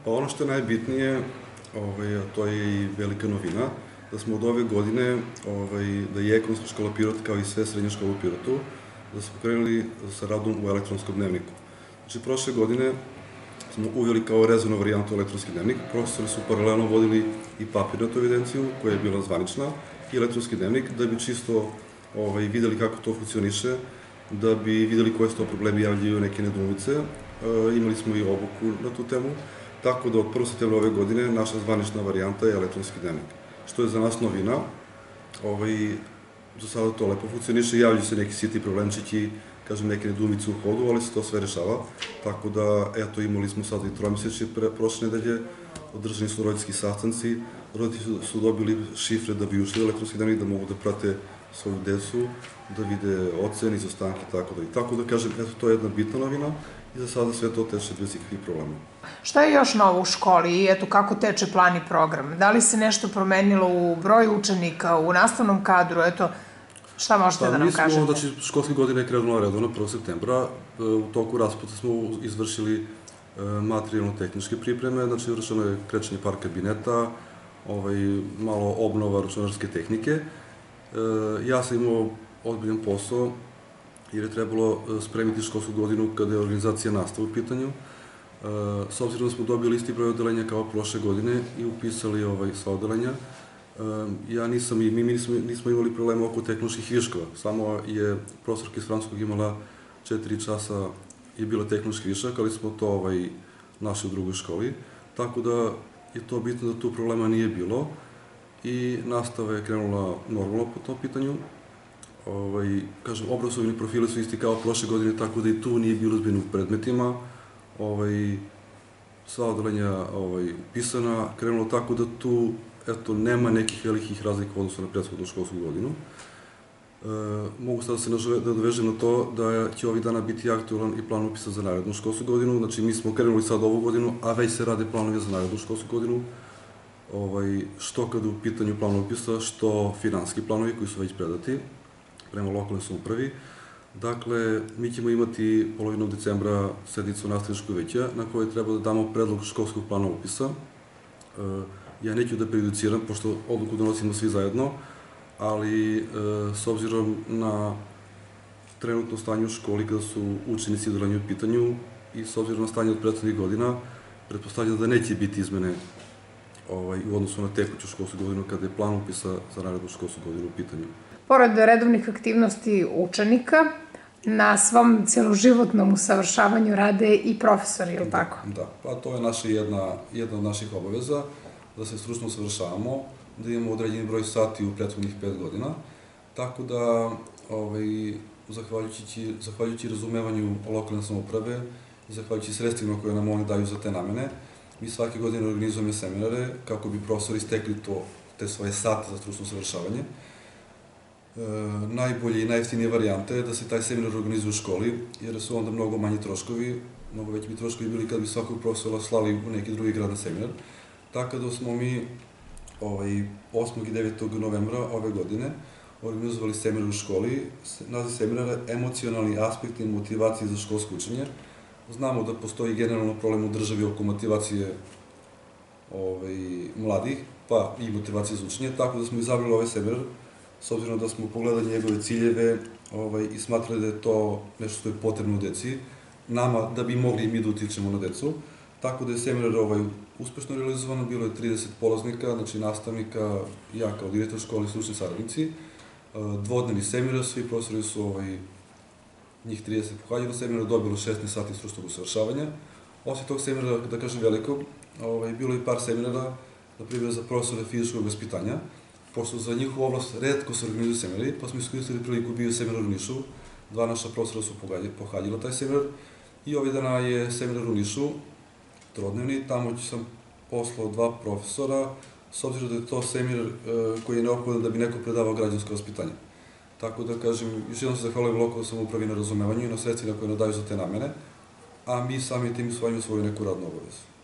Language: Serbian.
Pa ono što je najbitnije, to je i velika novina, da smo od ove godine, da je Ekonomska škola Pirot, kao i sve srednje škole u Pirotu, da smo krenuli sa radom u elektronskom dnevniku. Znači, prošle godine smo uveli kao rezervnu varijantu elektronski dnevnik. Profesori su paralelno vodili i papirnatu evidenciju, koja je bila zvanična, i elektronski dnevnik, da bi čisto videli kako to funkcioniše, da bi videli koje su to problemi, javljaju neke nedoumice. Imali smo i obuku na tu temu, tako da od 1. septembra ove godine naša zvanična varijanta je elektronski dnevnik, što je za nas novina. Do sada to lepo funkcioniše, javljaju se neki sitni problemčići, kažem, neke nedoumice u hodu, ali se to sve rešava. Tako da, eto, imali smo sad i tromesečje prošle nedelje, održani su roditeljski sastanci, roditelji su dobili šifre da bi ušli u elektronski dnevnik, da mogu da prate svoju decu, da vide ocene, izostanke, tako da. I tako da, kažem, eto, to je jedna bitna novina i za sada sve to teče bez ikakvih problema. Šta je još novo u školi i eto kako teče plan i program? Da li se nešto promenilo u broju učenika, u nastavnom kadru, eto, šta možete da nam kažete? Znači, školske godine je krenula redovno 1. septembra. U toku rasputa smo izvršili materijalno-tehničke pripreme, znači vršeno je krečenje par kabineta, malo obnova računarske tehnike. Ja sam imao ozbiljan posao jer je trebalo spremiti školsku godinu kada je organizacija nastave u pitanju. S obzirom da smo dobili isti broj odelenja kao prošle godine i upisali sva odelenja, mi nismo imali problema oko tehnoloških viškova, samo je profesorka iz francuskog imala 4 časa je bila tehnološki višak, ali smo to našli u drugoj školi, tako da je to bitno da tu problema nije bilo i nastava je krenula normalno po tom pitanju. Kažem, obrazovni profili su isti kao prošle godine, tako da i tu nije bilo zbirno u predmetima. Sva odelenja upisana, krenulo tako da tu, eto, nema nekih velikih razlika u odnosu na prethodnu školsku godinu. Mogu sada se nadovežem na to da će ovih dana biti aktualan i plan upisa za narednu školsku godinu. Znači, mi smo krenuli sad ovu godinu, a već se rade planovi za narednu školsku godinu. Što kada u pitanju plana upisa, što finansijski planovi koji su već predati prema lokalnoj samoupravi. Dakle, mi ćemo imati polovinom decembra sednicu nastavničkog veća na kojoj treba da damo predlog školskog plana upisa. Ja neću da prejudiciram, pošto odluku donosimo svi zajedno, ali s obzirom na trenutno stanje u školi kada su učenici odeljenju u pitanju i s obzirom na stanje od prethodnih godina, pretpostavljam da neće biti izmene u odnosu na tekuću školsku godinu kada je plan upisa za narednu školsku godinu u pitanju. Pored redovnih aktivnosti učenika, na svom celoživotnom usavršavanju rade i profesori, je li tako? Da, pa to je jedna od naših obaveza, da se stručno usavršavamo, da imamo određeni broj sati u prethodnih 5 godina, tako da, zahvaljujući razumevanju lokalne samouprave, zahvaljujući sredstvima koje nam oni daju za te namene, mi svake godine organizujemo seminare kako bi profesori stekli te svoje sate za stručno usavršavanje. Najbolje i najjeftinije varijante je da se taj seminar organizuje u školi, jer su onda mnogo manji troškovi, mnogo veći bi troškovi bili kad bi svakog profesora slali u neki drugi grad na seminar. Tako da smo mi 8. i 9. novembra ove godine organizovali seminar u školi. Naziv seminara Emocionalni aspekti i motivacije za školsko učenje. Znamo da postoji generalno problem u državi oko motivacije mladih, pa i motivacije za učenje, tako da smo izabrali ovaj seminar, s obzirom da smo pogledali njegove ciljeve i smatrali da je to nešto što je potrebno u deci, nama da bi mogli i mi da utičemo na decu. Tako da je seminar uspešno realizovan, bilo je 30 polaznika, znači nastavnika, ja kao direktor škole i stručni saradnici. Dvodnevni seminar, svi profesori su njih 30 pohađalo seminar, dobilo 16 sati stručnog usavršavanja. Osim tog seminara, da kažem velikog, bilo je i par seminara, na primjer za profesore fizičkog vaspitanja, pošto za njihovu oblast retko se organizuju seminari, pa smo iskoristili priliku, bio seminar u Nišu, 2 naša profesora su pohađala taj seminar i ovih dana je seminar u Nišu, trodnevni, tamo sam poslao 2 profesora, s obzirom da je to seminar koji je neophodan da bi neko predavao građansko vaspitanje. Tako da, kažem, još jednom se zahvalujem lokalnoj samoupravi na razumevanju i na sredstvima koje nam daju za te namene, a mi sami tim usvajamo svoju neku radnu obavezu.